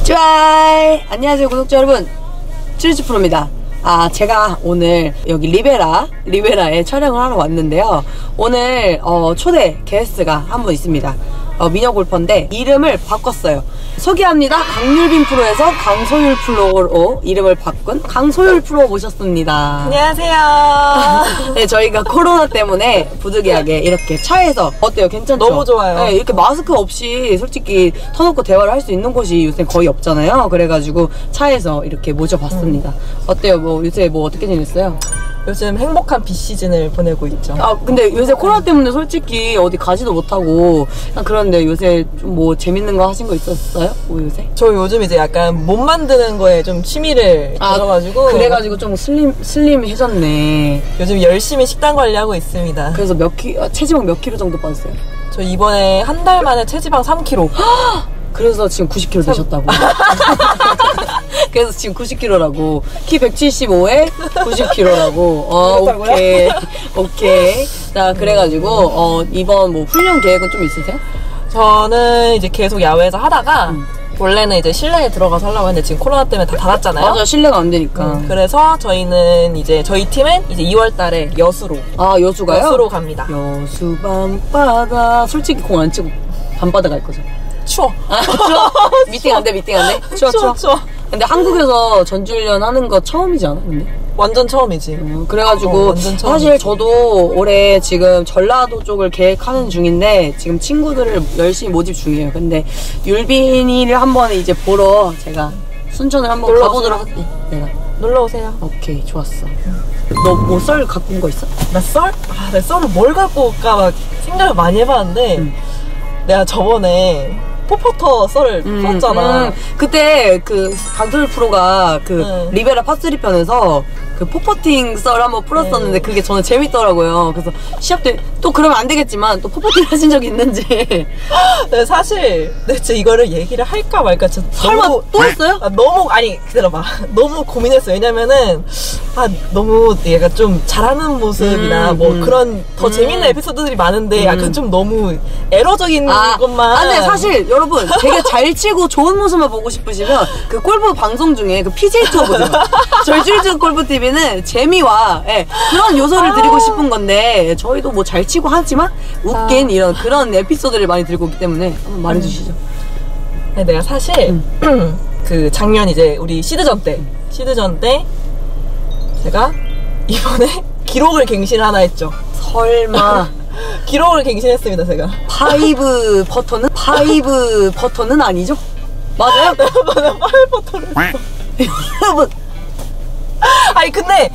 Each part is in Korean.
쭈아이! 안녕하세요 구독자 여러분, 쭈쭈프로입니다. 제가 오늘 여기 리베라에 촬영을 하러 왔는데요. 오늘 초대 게스트가 한 분 있습니다. 미녀 골퍼인데 이름을 바꿨어요. 소개합니다. 강율빈 프로에서 강소율 프로로 이름을 바꾼 강소율 프로 모셨습니다. 안녕하세요. 네, 저희가 코로나 때문에 부득이하게 이렇게 차에서 어때요? 괜찮죠? 너무 좋아요. 네, 이렇게 마스크 없이 솔직히 터놓고 대화를 할 수 있는 곳이 요새 거의 없잖아요. 그래가지고 차에서 이렇게 모셔봤습니다. 어때요? 요새 어떻게 지냈어요? 요즘 행복한 비시즌을 보내고 있죠. 근데 요새 코로나 때문에 솔직히 어디 가지도 못하고 그런데 요새 좀 재밌는 거 하신 거 있었어요? 요새? 저 요즘 이제 약간 몸 만드는 거에 좀 취미를 가져가지고 그래가지고 좀 슬림해졌네. 요즘 열심히 식단 관리하고 있습니다. 그래서 체지방 몇 킬로 정도 빠졌어요? 저 이번에 한 달 만에 체지방 3kg. 그래서 지금 90kg 되셨다고. 그래서 지금 90kg라고. 키 175에 90kg라고. 오케이. 자, 그래가지고, 이번 훈련 계획은 좀 있으세요? 저는 이제 계속 야외에서 하다가, 원래는 이제 실내에 들어가서 하려고 했는데 지금 코로나 때문에 다 닫았잖아요. 맞아, 실내가 안 되니까. 그래서 저희 팀은 이제 2월 달에 여수로. 여수가요? 여수로 갑니다. 여수 밤바다. 솔직히 공 안 치고 밤바다 갈 거죠? 추워. 추워? 미팅 안 돼? 추워. 근데 한국에서 전지훈련 하는 거 처음이잖아, 근데? 완전 처음이지. 그래가지고 완전 사실 저도 올해 지금 전라도 쪽을 계획하는 중인데 지금 친구들을 열심히 모집 중이에요. 근데 율빈이를 한번 이제 보러 제가 순천을 한번 가보도록 할게. 내가 놀러오세요. 오케이, 좋았어. 너 썰 갖고 온 거 있어? 나 썰? 내 썰을 뭘 갖고 올까 막 생각을 많이 해봤는데 내가 저번에 포포터 썰을 풀었잖아. 그때 강소율 프로가 리베라 파3 편에서 포퍼팅 썰 한번 풀었었는데 그게 저는 재밌더라고요. 그래서 시합 때 또 그러면 안 되겠지만 또 포퍼팅 하신 적이 있는지. 네, 사실 진짜 이거를 얘기를 할까 말까 진짜 설마 또 했어요? 기다려봐. 너무 고민했어요. 왜냐면은 너무 얘가 좀 잘하는 모습이나 그런 더 재밌는 에피소드들이 많은데 약간 좀 너무 에러적인 것만. 근데 사실 여러분 되게 잘 치고 좋은 모습만 보고 싶으시면 골프 방송 중에 PJ 투어 보세요. 저희 쭈쭈 골프 TV는 재미와 그런 요소를 드리고 싶은 건데 저희도 잘 치고 하지만 웃긴 그런 에피소드를 많이 들고 있기 때문에 한번 말해주시죠. 네, 내가 사실 작년 이제 우리 시드전 때 제가 이번에 기록을 갱신을 하나 했죠. 설마. 기록을 갱신했습니다. 제가 파이브 퍼터는 아니죠? 맞아요? 맞아요. 파이브 퍼터를 여러분 근데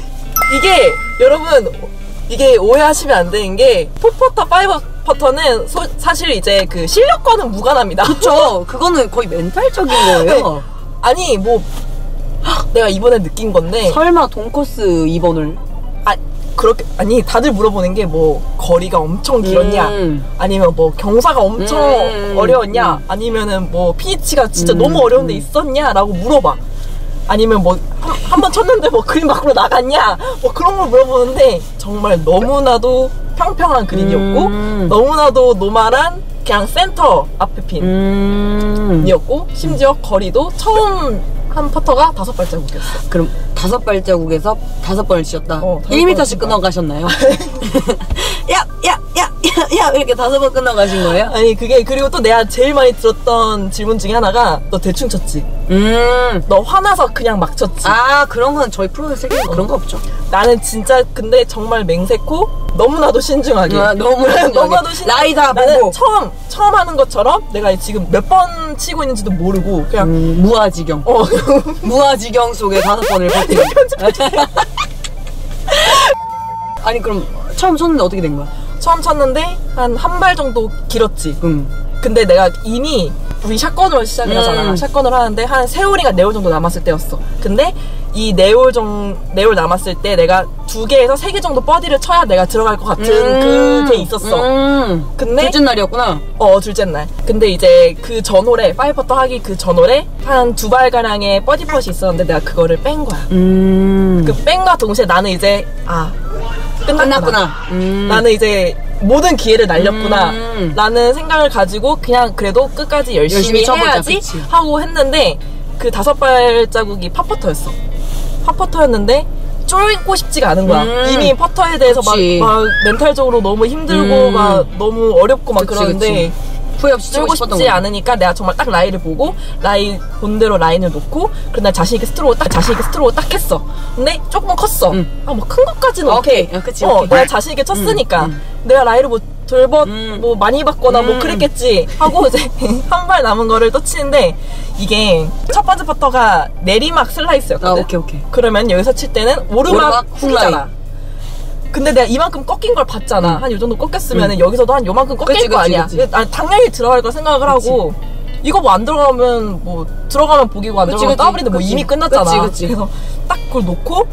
이게 오해하시면 안 되는 게 포퍼터 파이브 퍼터는 사실 이제 실력과는 무관합니다. 그쵸. 그거는 거의 멘탈적인 거예요. 아니 내가 이번에 느낀 건데 설마 돈코스 2번을 다들 물어보는 게 거리가 엄청 길었냐 아니면 경사가 엄청 어려웠냐 아니면은 pH가 진짜 너무 어려운 데 있었냐 라고 물어봐. 아니면 한번 쳤는데 그린 밖으로 나갔냐 그런 걸 물어보는데 정말 너무나도 평평한 그린이었고 너무나도 노멀한 그냥 센터 앞에 핀이었고 심지어 거리도 처음 한 퍼터가 5발자국이었어. 그럼 5발자국에서 5번을 치셨다? 1m씩 끊어가셨나요? 야 이렇게 5번 끊어가신 거예요? 아니 그리고 또 내가 제일 많이 들었던 질문 중에 하나가 너 대충 쳤지? 너 화나서 그냥 막 쳤지? 그런 건 저희 프로의 세계는 그런 거 없죠. 나는 진짜 근데 정말 맹세코 너무나도 신중하게 너무나도 신중하게 라이 다 보고 나는 처음 하는 것처럼 내가 지금 몇 번 치고 있는지도 모르고 그냥 무아지경 무아지경 속에 5번을 버티고 아니 그럼 처음 쳤는데 어떻게 된 거야? 처음 쳤는데 한 발 정도 길었지. 근데 내가 이미 우리 샷건으로 시작을 하잖아. 샷건을 하는데 한 3홀인가 4홀 정도 남았을 때였어. 근데 이 4홀 남았을 때 내가 2개에서 3개 정도 버디를 쳐야 내가 들어갈 것 같은 그게 있었어. 근데 둘째 날이었구나. 둘째 날. 근데 이제 그 전홀에 파이퍼터 하기 그 전홀에 한 2발가량의 버디 펫이 있었는데 내가 그거를 뺀 거야. 그 뺀과 동시에 나는 이제 끝났구나. 나는 이제 모든 기회를 날렸구나 라는 생각을 가지고 그냥 그래도 끝까지 열심히 쳐보자, 해야지 그치. 하고 했는데 그 5발자국이 팝퍼터였어. 팝퍼터였는데 쫄고 싶지가 않은 거야. 이미 퍼터에 대해서 막 멘탈적으로 너무 힘들고 막 너무 어렵고 막 그러는데 후회 없이 쫄고 싶지 않으니까 내가 정말 딱 라이를 보고 라이 본대로 라인을 놓고 그래서 난 자신있게 스트로크 딱 했어. 근데 조금은 컸어. 아 뭐 큰 것까지는 오케이. 그치, 내가 자신있게 쳤으니까 내가 라이를 뭐 뭐 많이 받거나 뭐 그랬겠지 하고 이제 한 발 남은 거를 또 치는데 이게 첫 번째 퍼터가 내리막 슬라이스였거든. 오케이. 그러면 여기서 칠 때는 오르막 훅이잖아. 근데 내가 이만큼 꺾인 걸 봤잖아. 한 요 정도 꺾였으면 여기서도 한 요만큼 꺾일 거 아니야. 당연히 들어갈 거 생각을 하고 이거 뭐 안 들어가면 뭐 들어가면 복이고 안 들어가면 더블인데 뭐 이미 끝났잖아. 그래서 딱 그걸 놓고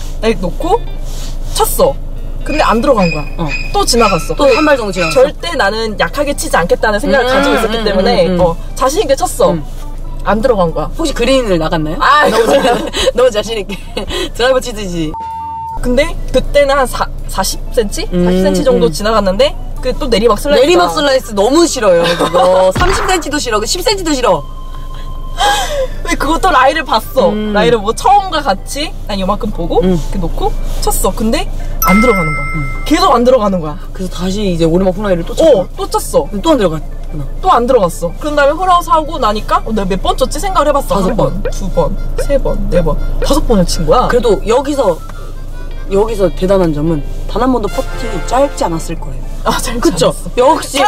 쳤어. 근데 안 들어간 거야. 또 지나갔어. 또 한 발 정도 지나갔어. 절대 나는 약하게 치지 않겠다는 생각을 가지고 있었기 때문에 자신있게 쳤어. 안 들어간 거야. 혹시 그린을 나갔나요? 너무 자신있게 드라이버 치듯이. 근데 그때는 한 40cm? 40cm 정도 지나갔는데 그 또 내리막 슬라이스. 내리막 슬라이스 너무 싫어요. 그거 30cm도 싫어. 10cm도 싫어. 왜 그것도 라이를 봤어. 라이를 뭐 처음과 같이 난 요만큼 보고 이렇게 놓고 쳤어. 근데 안 들어가는 거야. 계속 안 들어가는 거야. 그래서 다시 이제 오르막 플라이를 또 쳤어. 또 쳤어. 또 안 들어갔구나. 또 안 들어갔어. 그런 다음에 홀아웃 하고 나니까 내가 몇 번 쳤지 생각을 해봤어. 1번, 2번, 3번, 4번, 5번을 친 거야. 그래도 여기서 대단한 점은 단 한 번도 퍼팅이 짧지 않았을 거예요. 짧지 그쵸? 않았어. 역시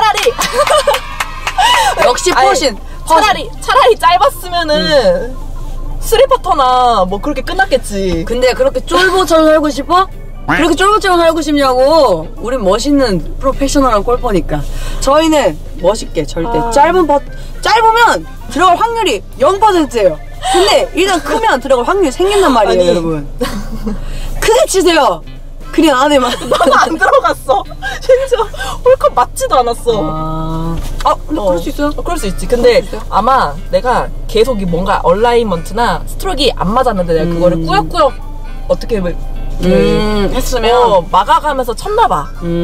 역시 퍼신. 차라리 짧았으면은 스리퍼터나 뭐 그렇게 끝났겠지. 근데 그렇게 쫄보처럼 살고 싶어? 그렇게 쫄보처럼 살고 싶냐고. 우린 멋있는 프로페셔널한 골퍼니까. 저희는 멋있게 절대 짧으면 들어갈 확률이 0%예요. 근데 일단 크면 들어갈 확률이 생긴단 말이에요. 여러분 크게 치세요. 그냥 안에만. 나는 안 들어갔어. 심지어 홀컵 맞지도 않았어. 근데 그럴 수 있어요? 그럴 수 있지. 근데 아마 내가 계속 뭔가 얼라이먼트나 스트로크가 안 맞았는데 내가 그거를 꾸역꾸역 어떻게 했으면 막아가면서 쳤나봐.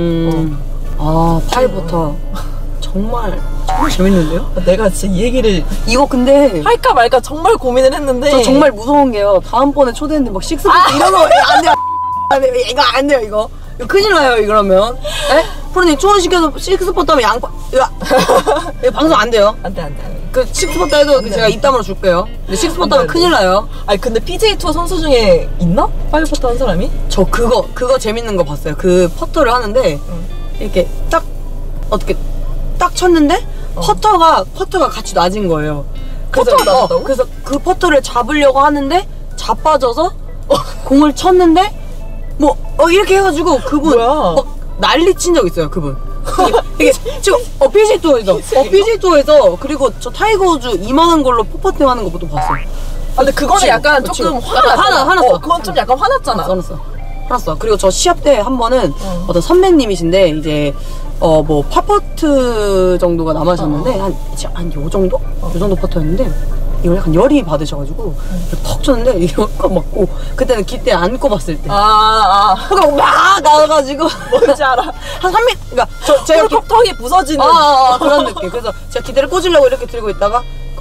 파이브터 정말 재밌는데요? 내가 진짜 이 얘기를 이거 근데 할까 말까 정말 고민을 했는데 저 정말 무서운 게요. 다음번에 초대했는데 막 식스부터 이런 거 안 돼요. 이거 안 돼요. 이거 큰일 나요. 이러면 프로님 초원시켜서 식스포트 하면 양파 이거 방송 안 돼요. 안 돼. 그 식스포트 해도 제가 입담으로 줄게요. 근데 식스포트 하면 큰일 나요. 아니 근데 PGA 투어 선수 중에 있나? 파이브 퍼터 한 사람이? 저 그거 재밌는 거 봤어요. 그 퍼터를 하는데 이렇게 딱 어떻게 딱 쳤는데 퍼터가 같이 낮은 거예요. 퍼터가 낮았다고? 그래서 그 퍼터를 잡으려고 하는데 자빠져서 공을 쳤는데 이렇게 해가지고 그분 막 난리 친 적 있어요. 그분 이게 지금 PGA 투어에서 그리고 저 타이거 우즈 이만한 걸로 포퍼팅 하는 것도 봤어요. 근데 그거는 약간 조금 화났어. 그건 좀 약간 화났잖아. 화났어. 그리고 저 시합 때 한 번은 어떤 선배님이신데 이제 뭐 파퍼트 정도가 남아셨는데 한 요 정도? 요 정도 퍼터였는데 이걸 약간 열이 받으셔가지고 턱 쳤는데 이거 꽉 맞고 그때는 기대 안 꼽았을 때 그러니까 막 나와가지고 뭔지 알아. 한 3m 그러니까 제가 턱이 부서지는 그런 느낌. 그래서 제가 기대를 꽂으려고 이렇게 들고 있다가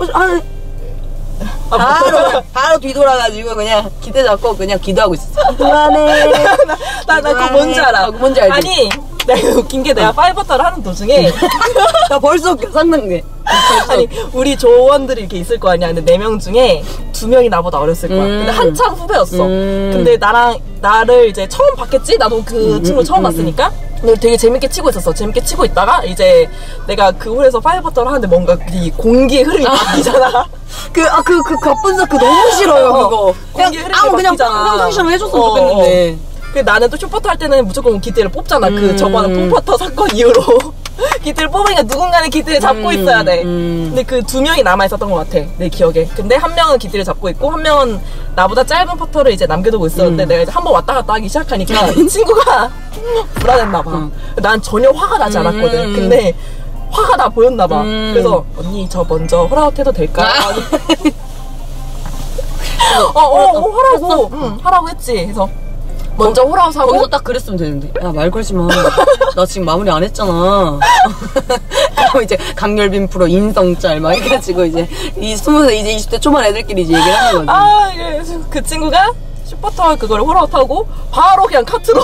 바로 뒤돌아가지고 그냥 기대 잡고 그냥 기도하고 있었어. 그만해. 나 그거 뭔지 알아. 뭔지 알지? 아니 내가 웃긴 게 내가 파이브터를 하는 도중에 나 벌써 상상돼. 아니 우리 조원들이 이렇게 있을 거 아니야. 근데 4명 중에 2명이 나보다 어렸을 거야. 근데 한창 후배였어. 근데 나를 이제 처음 봤겠지? 나도 그 친구 처음 봤으니까. 근데 되게 재밌게 치고 있었어. 재밌게 치고 있다가 이제 내가 그 홀에서 파이브터를 하는데 뭔가 이 공기의 흐름이 바뀌잖아. 그 갑분석 너무 싫어요. 그거 그냥 평상시처럼 해줬으면 좋겠는데. 나는 또 쇼퍼터 할 때는 무조건 기대를 뽑잖아. 그 저번에 폼퍼터 사건 이후로 기대를 뽑으니까 누군가는 기대를 잡고 있어야 돼. 근데 그 2명이 남아있었던 것 같아, 내 기억에. 근데 한 명은 기대를 잡고 있고 한 명은 나보다 짧은 퍼터를 이제 남겨두고 있었는데 내가 이제 한 번 왔다 갔다 하기 시작하니까 이 친구가 불안했나봐. 난 전혀 화가 나지 않았거든. 근데 화가 나 보였나봐. 그래서 언니 저 먼저 홀아웃 해도 될까? 하라고 했지. 그래서 먼저 홀아웃 하고 거기서 딱 그랬으면 되는데. 야, 말 걸지 마. 나 지금 마무리 안 했잖아. 그럼 이제 강렬빈 프로 인성짤 막 해가지고 이제 이 20대 이제 20대 초반 애들끼리 이제 얘기를 하는 거지. 아, 이게 그 친구가 슈퍼타워 그거를 홀아웃하고 바로 그냥 카트로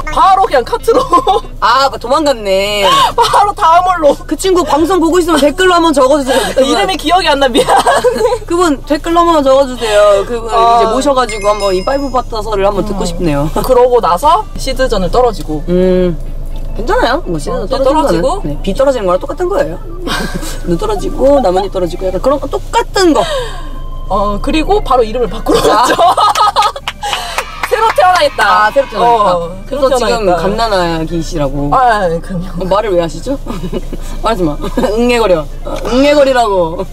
아, 도망갔네. 바로 다음 홀로. 그 친구 방송 보고 있으면 댓글로 한번 적어주세요. 이름이 기억이 안 나. 미안. 그분 댓글로 한번 적어주세요. 그분 이제 모셔가지고 한번 이 파이브 바타서를 한번 듣고 싶네요. 그러고 나서 시드전을 떨어지고. 괜찮아요. 뭐 시즌 떨어지고 네, 비 떨어지는 거랑 똑같은 거예요. 눈 떨어지고 나뭇잎 떨어지고 약간 그런 거 똑같은 거. 그리고 바로 이름을 바꾸러 갔죠. 새로 태어나겠다. 아, 새로 태어나겠다. 그래서 지금 갓난아기시라고. 그럼요. 말을 왜 하시죠? 말하지 마. 응애거려. 응애거리라고.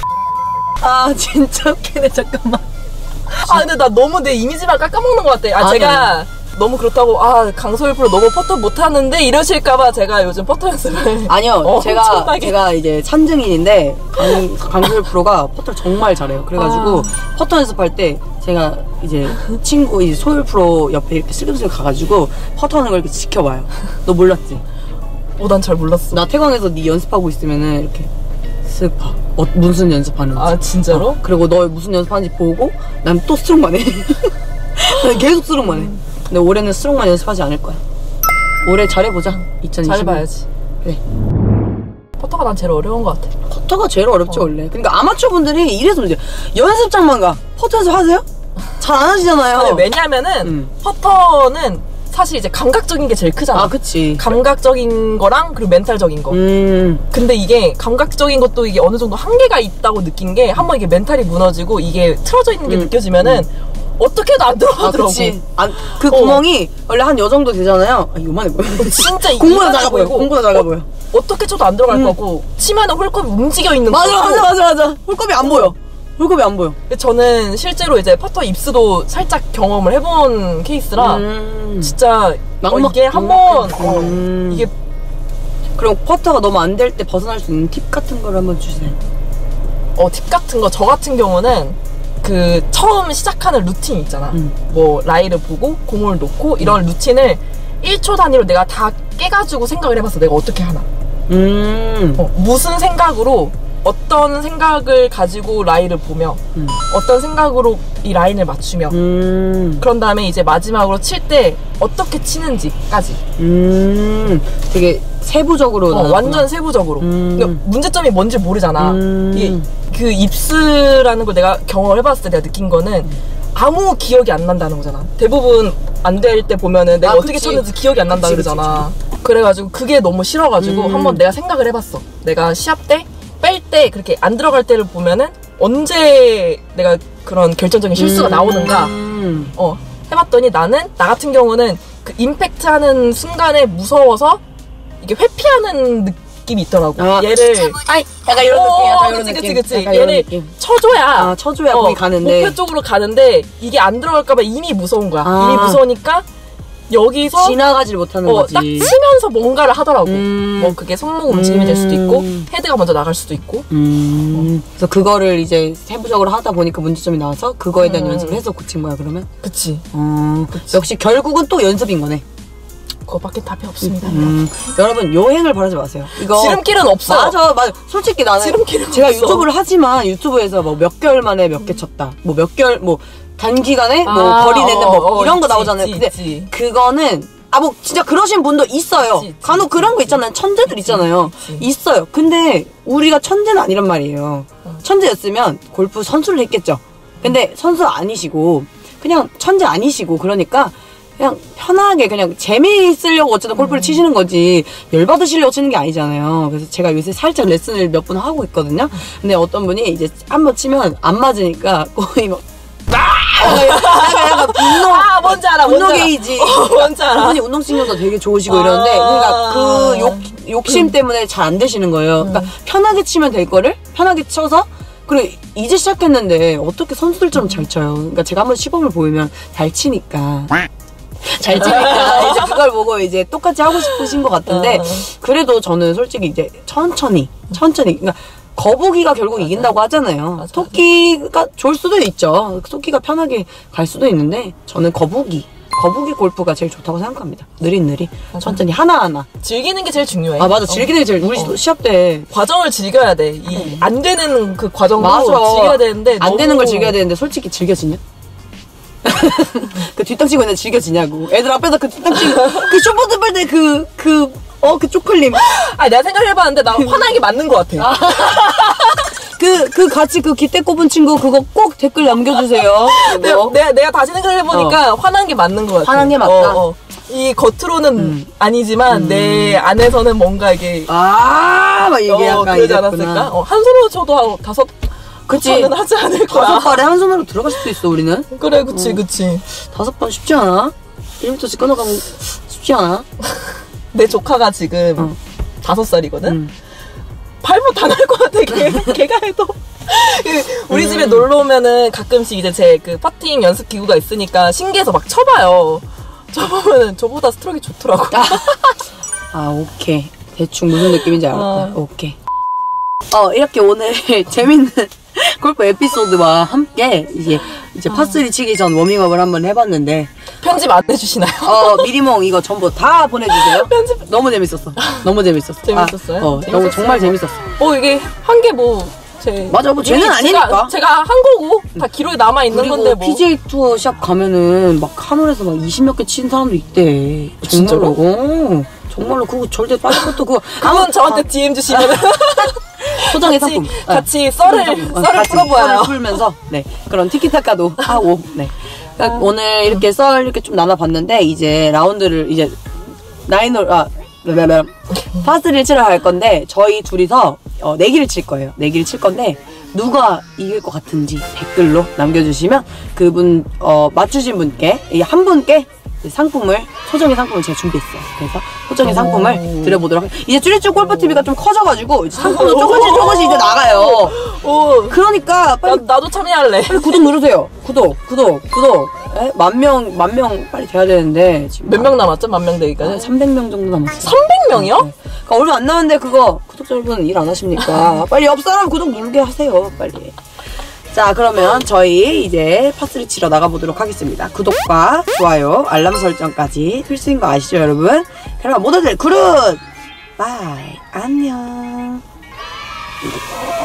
아, 진짜 웃기네. 잠깐만. 근데 나 너무 내 이미지만 깎아먹는 것 같아. 제가 너무 그렇다고 강소율 프로 너무 퍼터 못하는데 이러실까봐 제가 요즘 퍼터 연습을. 아니요. 제가 이제 찬증인인데 강소율 프로가 퍼터를 정말 잘해요. 그래가지고 퍼터 연습할 때 제가 이제 친구 이제 소율 프로 옆에 이렇게 슬금슬금 가가지고 퍼터 하는 걸 이렇게 지켜봐요. 너 몰랐지? 난 잘 몰랐어. 나 태광에서 네 연습하고 있으면은 이렇게 쓱 봐. 무슨 연습하는지. 진짜로? 그리고 너 무슨 연습하는지 보고 난 또 스트롱만 해. 난 계속 스트롱만 해. 근데 올해는 스트롱만 연습하지 않을 거야. 올해 잘해보자. 2020. 잘해봐야지. 그래. 퍼터가 난 제일 어려운 것 같아. 퍼터가 제일 어렵죠 원래. 그러니까 아마추어 분들이 이래서 문제. 연습장만 가. 퍼터 연습 하세요? 잘 안 하시잖아요. 왜냐면은 퍼터는 사실 이제 감각적인 게 제일 크잖아. 그치. 감각적인 거랑 그리고 멘탈적인 거. 근데 이게 감각적인 것도 이게 어느 정도 한계가 있다고 느낀 게 한번 이게 멘탈이 무너지고 이게 틀어져 있는 게 느껴지면은 어떻게 해도 안 들어가더라고. 그치. 그 구멍이 원래 한 요 정도 되잖아요. 요만해 보여. 진짜 공보다 작아 보여. 공보다 작아 보여. 어떻게 쳐도 안 들어갈 거고 치면은 홀컵이 움직여 있는 거. 맞아. 홀컵이 안 보여. 홀컵이 안 보여. 저는 실제로 이제 퍼터 입수도 살짝 경험을 해본 케이스라 진짜 이게 한번 이게. 그럼 퍼터가 너무 안 될 때 벗어날 수 있는 팁 같은 걸 한번 주세요. 팁 같은 거 저 같은 경우는 그 처음 시작하는 루틴 있잖아. 뭐 라이를 보고 공을 놓고 이런 루틴을 1초 단위로 내가 다 깨가지고 생각을 해봤어. 내가 어떻게 하나. 무슨 생각으로 어떤 생각을 가지고 라이를 보며 어떤 생각으로 이 라인을 맞추며 그런 다음에 이제 마지막으로 칠 때 어떻게 치는지까지 되게 세부적으로 완전 세부적으로. 그러니까 문제점이 뭔지 모르잖아. 이게 그 입스라는 걸 내가 경험을 해봤을 때 내가 느낀 거는 아무 기억이 안 난다는 거잖아. 대부분 안 될 때 보면은 내가 어떻게 쳤는지 기억이 안 난다 그러잖아. 그래가지고 그게 너무 싫어가지고 한번 내가 생각을 해봤어. 내가 시합 때 뺄 때 그렇게 안 들어갈 때를 보면은 언제 내가 그런 결정적인 실수가 나오는가 해봤더니 나는 나 같은 경우는 그 임팩트 하는 순간에 무서워서 이게 회피하는 느낌이 있더라고. 얘를 약간 이런 느낌. 그치. 얘를 쳐줘야 거기 가는데 목표 쪽으로 가는데 이게 안 들어갈까봐 이미 무서운 거야. 이미 무서우니까 여기서 지나가질 못하는 거지. 딱 치면서 뭔가를 하더라고. 뭐 그게 손목 움직임이 될 수도 있고 헤드가 먼저 나갈 수도 있고. 그래서 그거를 이제 세부적으로 하다 보니까 문제점이 나와서 그거에 대한 연습을 해서 고친 거야 그러면? 그치. 역시 결국은 또 연습인 거네. 그거밖에 답이 없습니다. 여러분 요행을 바라지 마세요. 이거 지름길은 없어. 맞아. 솔직히 나는 제가 없어. 유튜브를 하지만 유튜브에서 뭐 몇 개월 만에 몇 개 쳤다. 뭐 몇 개월 단기간에 뭐 거리 내는 이런 거 나오잖아요. 근데 그거는 뭐 진짜 그러신 분도 있어요. 간혹 그런 거 있잖아요. 천재들 있잖아요. 있어요. 근데 우리가 천재는 아니란 말이에요. 천재였으면 골프 선수를 했겠죠. 근데 선수 아니시고 그냥 천재 아니시고 그러니까 그냥 편하게 그냥 재미있으려고 어쨌든 골프를 치시는 거지 열받으시려고 치는 게 아니잖아요. 그래서 제가 요새 살짝 레슨을 몇 분 하고 있거든요. 근데 어떤 분이 이제 한번 치면 안 맞으니까 거의 막 약간 뭔지 알아. 분노 게이지. 뭔지 알아. 그분이 운동신경도 되게 좋으시고 이러는데 그러니까 그 욕심 때문에 잘 안 되시는 거예요. 그러니까 편하게 치면 될 거를 편하게 쳐서 그리고 이제 시작했는데 어떻게 선수들처럼 잘 쳐요. 그러니까 제가 한번 시범을 보이면 잘 치니까 이제 그걸 보고 이제 똑같이 하고 싶으신 것 같은데 그래도 저는 솔직히 이제 천천히 그러니까 거북이가 결국 이긴다고 하잖아요. 토끼가 좋을 수도 있죠. 토끼가 편하게 갈 수도 있는데 저는 거북이 거북이 골프가 제일 좋다고 생각합니다. 느릿느릿 천천히 하나하나 즐기는 게 제일 중요해. 아 맞아 즐기는 게 제일 우리 시합 때 과정을 즐겨야 돼. 이 안 되는 그 과정도 맞아. 즐겨야 되는데 안 되는 걸 즐겨야 되는데 솔직히 즐겨지냐? 그 뒷땅 치고 있는데 즐겨지냐고. 애들 앞에서 그 뒷땅 치고 그 쇼퍼트 빨때 그 쪼클림. 아 내가 생각해봤는데 나 화나는 게 맞는 것 같아. 그 같이 그 기대 꼽은 친구 그거 꼭 댓글 남겨주세요. 내가 다시 생각해보니까 화난 게 맞는 것 같아. 화난 게 맞다. 이 겉으로는 아니지만 내 안에서는 뭔가 이게 막 이게 약간 그러지 않았을까? 한 손으로 쳐도 한 5. 그치는 하지 않을 거야. 5발에 한 손으로 들어갈 수도 있어 우리는. 그래 그치. 5번 쉽지 않아? 1m씩 끊어가면 쉽지 않아? 내 조카가 지금 5살이거든? 발목 다 날 것 같아 걔가 해도. 우리 집에 놀러 오면은 가끔씩 이제 제 그 퍼팅 연습 기구가 있으니까 신기해서 막 쳐봐요. 쳐보면은 저보다 스트로크가 좋더라고. 오케이. 대충 무슨 느낌인지 알았다. 오케이. 이렇게 오늘 재밌는 골프 에피소드와 함께 이제 파3 치기 전 워밍업을 한번 해봤는데 편집 안 해주시나요? 미리몽 이거 전부 다 보내주세요. 편집 너무 재밌었어. 재밌었어요? 정말 재밌었어. 이게 한 게 뭐 맞아, 뭐 쟤는 아니니까. 제가 한 거고 다 기록에 남아 있는 건데 뭐. PGA 투어 시합 가면은 막 하늘에서 막 20몇 개 친 사람도 있대. 정말로. 정말로 그거 절대 빠질 것도 그건 저한테 DM 주시면 소정의 상품 같이 썰을 풀어봐요. 썰을 풀면서 그런 티키타카도 하고 그러니까 오늘 이렇게 썰 이렇게 좀 나눠봤는데 이제 라운드를 이제 파3를 치러 갈 건데 저희 둘이서 내기를 칠 거예요. 내기를 칠 건데 누가 이길 것 같은지 댓글로 남겨주시면 그분 맞추신 분께 한 분께 소정의 상품을 제가 준비했어요. 그래서 소정의 상품을 드려보도록 하겠습니다. 이제 쭈리쭈 골프TV가 좀 커져가지고 이제 상품도 조금씩 이제 나가요. 그러니까 빨리 나도 참여할래. 빨리 구독 누르세요. 구독. 10,000명 빨리 돼야 되는데 지금 몇 명 남았죠? 10,000명 되기까지? 300명 정도 남았어요. 300명이요? 그러니까 얼마 안 남았는데 그거 구독자 여러분 일 안 하십니까? 빨리 옆 사람 구독 누르게 하세요. 빨리. 자 그러면 저희 이제 파3 치러 나가보도록 하겠습니다. 구독과 좋아요, 알람 설정까지 필수인 거 아시죠 여러분? 그럼 모두들 굿! 바이 안녕.